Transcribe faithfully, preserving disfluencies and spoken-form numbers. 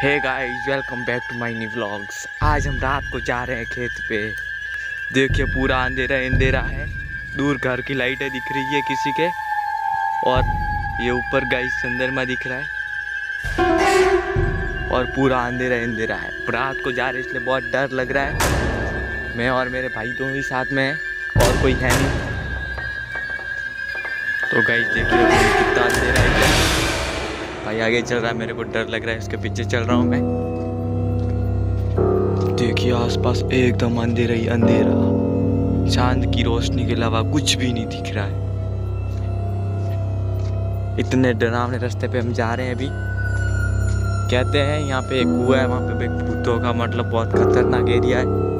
Hey guys, welcome back to my new vlogs. आज हम रात को जा रहे हैं खेत पे। देखिए पूरा अंधेरा अंधेरा है, दूर घर की लाइटें दिख रही है किसी के, और ये ऊपर गाइस चंद्रमा दिख रहा है और पूरा अंधेरा अंधेरा है। रात को जा रहे इसलिए बहुत डर लग रहा है। मैं और मेरे भाई दोनों ही साथ में हैं और कोई है नहीं। तो गाइस देखिए कितना अंधेरा है। भाई आगे चल रहा है, मेरे को डर लग रहा है, इसके पीछे चल रहा हूँ मैं। देखिए आसपास एकदम अंधेरा ही अंधेरा, चांद की रोशनी के अलावा कुछ भी नहीं दिख रहा है। इतने डरावने रास्ते पे हम जा रहे हैं अभी। कहते हैं यहाँ पे एक कुआं है, वहाँ पे भूतों का मतलब बहुत खतरनाक एरिया है।